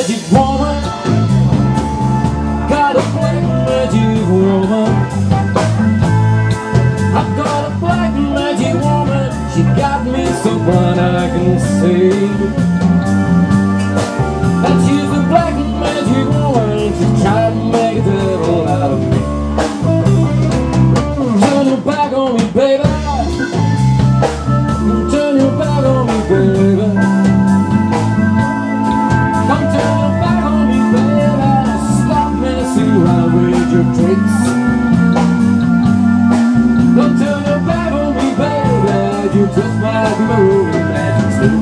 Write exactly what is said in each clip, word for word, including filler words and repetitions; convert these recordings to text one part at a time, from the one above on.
magic woman, got a black magic woman. I've got a black magic woman, she got me so blind I can see. And she's a black magic woman, she tried to make a devil out of me. Turn your back on me, baby. Turn your back on me, baby. Come turn your back on me, baby. Stop messing around with your tricks. Come turn your back on me, baby. You just might be my ruling magic sticks.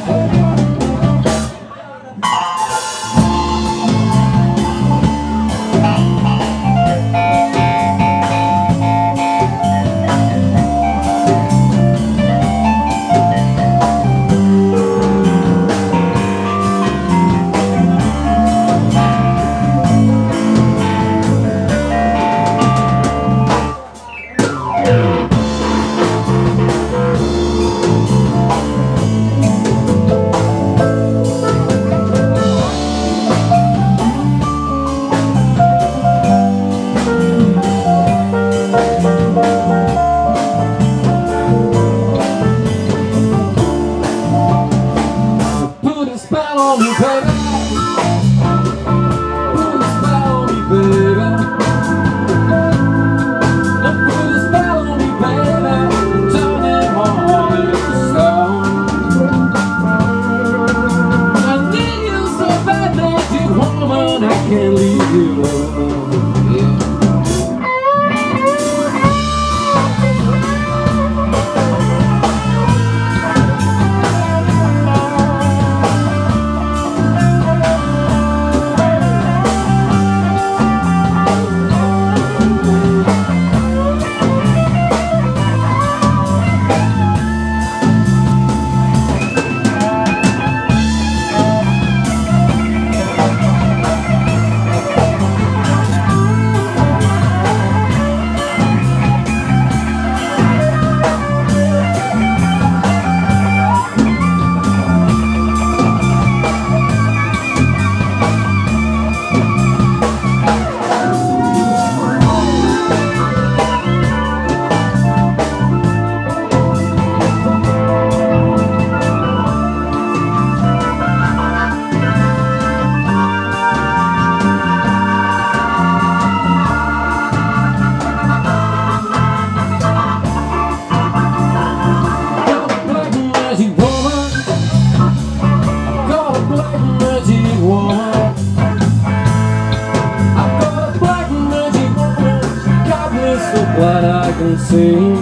Can't leave you alone, yeah. What I can see.